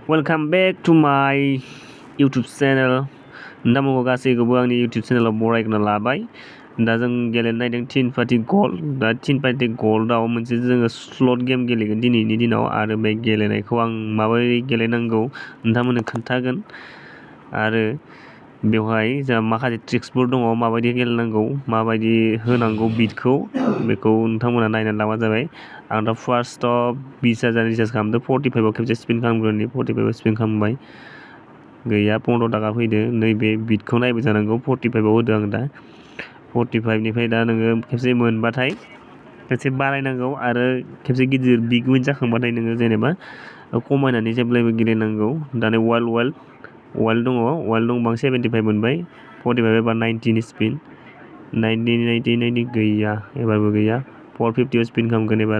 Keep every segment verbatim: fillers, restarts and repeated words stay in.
Welcome back to my YouTube channel. नोंथांमोनखौ गासैखौबो आंनि YouTube चेनेलाव बरायग्रोना लाबाय। दा जों गेलेनो नायदों थिन पार्टि गल्ड। दा थिन पार्टि गल्डआव मोनसे जोङो स्लट गेम गेलेगोन दिनैनि दिनाव आरो बे गेलेनायखौ आं माबोरै गेलेनांगौ नोंथांमोननो खोन्थागोन आरो बेवहाय जोंहा माखासे ट्रिक्सफोर दङ माबायदि गेलेनांगौ माबायदि होनांगौ बिटखौ बेखौ नोंथांमोना नायनानै लाबानो जाबाय। आं दा फार्स्टआव बिस हाजार रिचार्ज खालामदों फर्टिफाइभआव खेबसे स्पिन खालामग्रोनि फर्टिफाइभआव स्पिन खालामबाय गैया पन्द्र' थाखा फैदो नैबे बिटखौ नायबाय जानांगौ फर्टिफाइभआव होदो आं दा फर्टिफाइभनिफ्राय दा नोङो खेबसे मोनबाथाय खेबसे बारायनांगौ आरो खेबसे गिदिर बिग विन जाखांबाथाय नोङो जेनेबा खमायनानै जेब्लायबो गेलेनांगौ। दा नै वाइल्ड वाइल्ड वाइल्ड दङ वाइल्ड दंबा आं सेभेन्टिफाइभ मोनबाय फर्टिफाइभ एबा नाइन्टिनि स्पिन नाइन्टि नाइन्टि नाइन्टि गैया एबारबो गैया फर फिफ्टियाव स्पिन खालामगोन एबार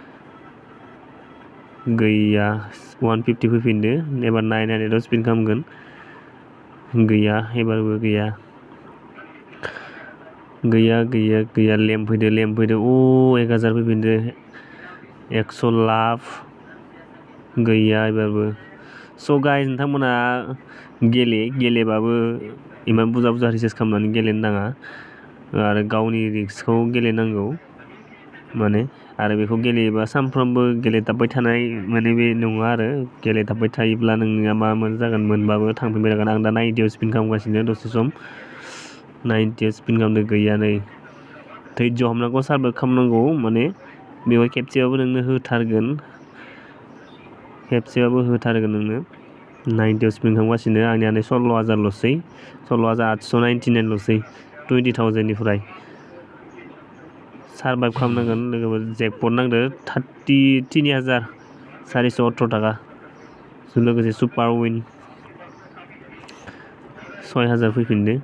गैया वान फिफ्टि फैफिनदो एबार नाइन हान्ड्रेडआव स्पिन खालामगोन गैया एबारबो गैया गैया गैया गैया लेम्प फैदो लेम्प फैदो अ एक हाजार फैफिनदो एक्स' लाभ गैया एबारबो स' गाइस नोंथांमोना गेले गेलेबाबो इमान बुरजा बुरजा रिसार्च खालामनानै गेलेनो नाङा आरो गावनि रिस्कखौ गेलेनांगौ माने आरो बेखौ गेलेयोबा सानफ्रोमबो गेलेथाबबाय थानाय माने बे नङा आरो गेलेथाबबाय थायोब्ला नोंनिया मा मोन जागोन मोनबाबो थांफिनबाय थागोन। आं दा नाइन्टियाव स्पिन खालामगासिनो दसे सम नाइन्टियाव स्पिन खालामदों गैया नै धैर्य हमनांगौ सार्भाइभ खालामनांगौ माने बेवहाय खेबसेबाबो नोंनो होथारगोन खेबसेबाबो होथारगोन नोंनो नाइन्टियाव स्पिन खालामगासिनो आंनिया नै सल्ल' हाजारल'सै सल्ल' हाजार आठस' नाइन्टि नाइनल'सै टुवेन्टि थावजेन्डनिफ्राय सार्भाइभ खालामनांगोन लोगोफोर जेकपट नांदो थार्टि तिनि हाजार सारिस' अथ्र' थाखा लोगोसे सुपार विन सय हाजार फैफिनदो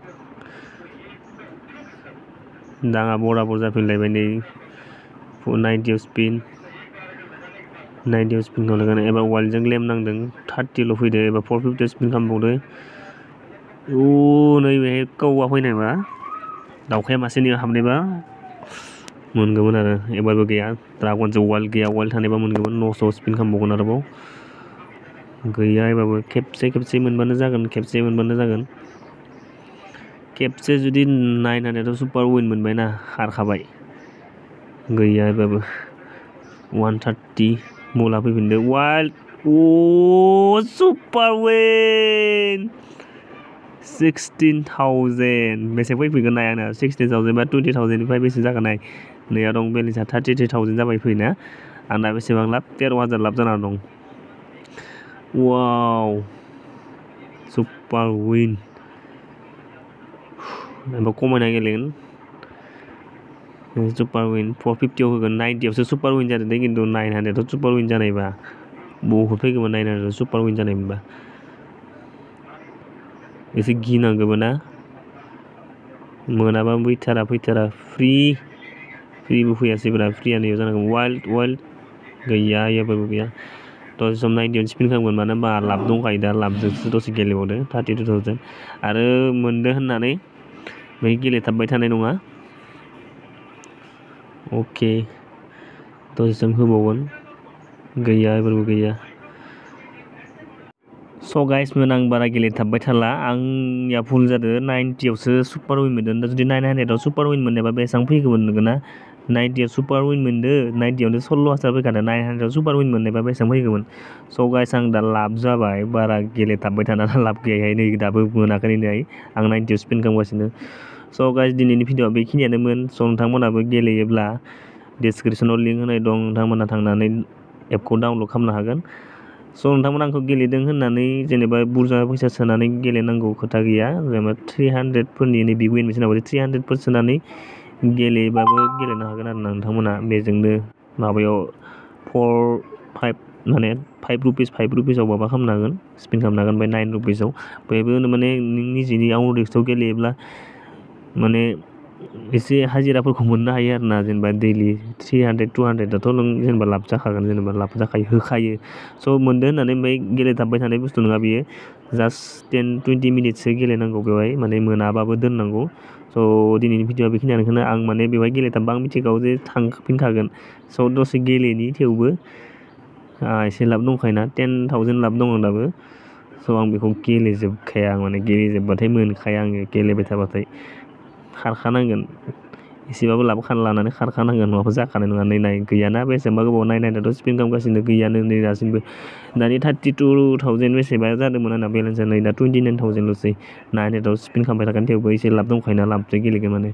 दा आंहा बराबर जाफिनलायबाय नै नाइन्टियाव स्पिन नाइन्टियाव स्पिन खालामगोन एबार वाइल्डजों लेम नांदों थार्टिल' फैदो एबार फर फिफ्टियाव स्पिन खालामबावदो अ नैबेहाय कौवा फैनायबा दाउखाया मासेनि हाबनायबा मोनगौमोन आरो एबारबो गैया ड्रागनजों वाइल्ड गैया वाइल्ड थानायबा मोनगौमोन न'स' स्पिन खालामबावगोन आरोबाव गैया एबारबो खेबसे खेबसे मोनबानो जागोन खेबसे मोनबानो जागोन खेबसे जुदि नाइन हान्ड्रेडआव सुपार विन मोनबायना खारखाबाय गैया एबारबो वान थार्टि मुला फैफिनदो वाइल्ड अ सुपार विन सिक्सटिन थावजेन्ड बेसे फैफिनगोन नाय आंना सिक्सटिन थावजेन्ड बा टुवेन्टि थावजेन्डनिफ्राय बेसे जागोन नाय नैया दं बेलेन्सा थार्टि थ्रि थावजेन्ड जाबाय फैना आंना बेसेबां लाब तेर' हाजार लाब जाना दं वाव सुपार विन एबा खमायना गेलेगोन सुपार विन फर फिफ्टियाव होगोन नाइन्टियावसो सुपार विन जादों दे खिन्थु नाइन हान्ड्रेडआव सुपार विन जानायबा बहुद फैगौमोन नाइन हान्ड्रेडआव सुपार विन जानायमोनबा एसे गिनांगौबो ना मोनाबा फैथारा फैथारा फ्रि फ्रिबो फैयासैब्रा फ्रिया नैयाव जानांगौ वाइल्ड वाइल्ड गैया एबारबो गैया दसे सम नाइन्टियावनो स्पिन खालामगोन मानो होनबा लाब दंखायो दा लाबजोंसो दसे गेलेबावदो थार्टि टु थावजेन्ड आरो मोनदो होननानै बै गेलेथाबबाय थानाय नङा अके दसे सम होबावगोन गैया एबारबो गैया स' गाइसमोन आं बारा गेलेथाबबाय थाला आंनिया भुल जादों नाइन्टियावसो सुपार विन मोनदों दा जुदि नाइन हान्ड्रेडआव सुपार विन मोननायबा बेसेबां फैगौमोन नोंगोन ना नाइन्टियाव सुपार विन मोनदो नाइन्टियावनो सल्ल' हाजार फैखादों नाइन हान्ड्रेडआव सुपार विन मोननायबा बेसेबां फैगौमोन स' गाइस आं दा लाब जाबाय बारा गेलेथाबबाय थाना लाब गैयाहाय नै दाबो मोनाखै नै आं नाइन्टियाव स्पिन खालामगासिनो स' गाइस दिनैनि भिडिअआ बेखिनियानोमोन स' नोंथांमोनाबो गेलेयोब्ला डिसक्रिपसनाव लिंक होनाय दं नोंथांमोना थांनानै एपखौ डाउनलड खालामनो हागोन स' नोंथांमोना आंखौ गेलेदों होननानै जेनेबा बुरजा फैसा सोनानै गेलेनांगौ खोथा गैया जेनेबा थ्रि हान्ड्रेडफोरनि नै बिग विन मेसिन बायदि थ्रि हान्ड्रेडफोर सोनानै गेलेबाबो गेलेनो हागोन आरो नोंथांमोना बेजोंनो माबायाव फर फाइभ माने फाइभ रुपिस फाइभ रुपिसाव माबा खालामनो हागोन स्पिन खालामनो हागोन ओमफ्राय नाइन रुपिसाव बेबो माने नों निजिनि आउट रिक्सआव गेलेयोब्ला माने एसे हाजिराफोरखौ मोननो हायो आरो ना जेनेबा दैलि थ्रि हान्ड्रेड टु हान्ड्रेडआथ' नों जेनेबा लाब जाखागोन जेनेबा लाब जाखायो होखायो स' मोनदों होननानै ओमफ्राय गेलेथाबबाय थानाय बुस्थु नङा बियो जास्ट टेन टुवेन्टि मिनिटसो गेलेनांगौ बेवहाय माने मोनाबाबो दोननांगौ स' दिनैनि भिडिअआ बेखिनियानो आं माने बेवहाय गेलेथाबबा आं मिथिखागौ जे थांफिनखागोन स' दसे गेलेनि थेवबो आंहा एसे लाब दंखायोना टेन थावजेन्ड लाब दं आं दाबो स' आं बेखौ गेलेजोबखाया आं माने गेलेजोबबाथाय मोनखाया आङो गेलेबाय थाबाथाय खारखानांगोन एसेबाबो लाब लानानै खारखानांगोन नङाबा जाखानाय नङा नै नाय गैयाना बेसेबांबा गोबाव नायनाय दाथ' स्पिन खालामगासिनो गैयानो नै दासिमबो दानि थार्टि टु थावजेन्ड बेसेबा जादोंमोन आंना बेलेन्सा नै दा टुइन्टि नाइन थावजेन्डल'सै नाइनआव स्पिन खालामबाय थागोन थेवबो एसे लाब दंखायोना लाबजों गेलेगोन माने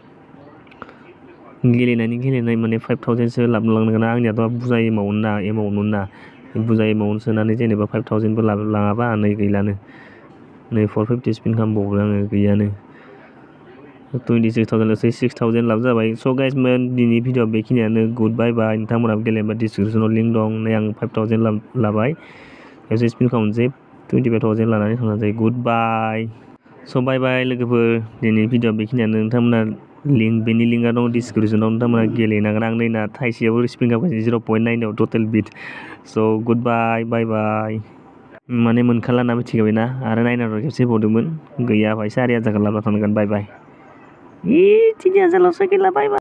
गेलेनायनि गेलेनाय माने फाइभ थावजेन्डसो लाब लांनांगोन आंनियाथ' बुरजा एमाउन्ट ना एमाउन्टमोन ना बुरजा एमाउन्ट सोनानै जेनेबा फाइभ थावजेन्डबो लाब लाङाबा नै गैलानो नै फर फिफ्टि स्पिन खालामबावो आङो गैयानो टुइन्टि सिक्स थावजेन्डल'सै सिक्स थावजेन्ड लाब जाबाय स' गाइस मोन दिनै भिडिअ बेखिनियानो गुड बाय बाय नोंथांमोनाबो गेलेबा डिसक्रिपसनाव लिंक दं नै आं फाइभ थावजेन्ड लाबाय खेबसे स्पिन खालामनोसै टुइन्टि फाइभ थावजेन्ड लानानै थांनोसै गुड बाय स' बाय बाय लोगोफोर दिनै भिडिअ बेखिनियानो नोंथांमोना लिंक बेनि लिंकआ दं डिसक्रिपसनाव नोंथांमोना गेलेनांगोन आं नै ना थाइसेयावबो स्पिन खालामगासिनो जिर' पइन्ट नाइनआव टटेल बिट स' गुड बाय बाय बाय माने मोनखाला ना मिथिखाबायना आरो नाइनाव खेबसे होबावदोंमोन गैया भाइ सारि हाजारखौ लाबोना थांनांगोन बाय बाय इ तिनि हाजारल'सो गैला बाय बाय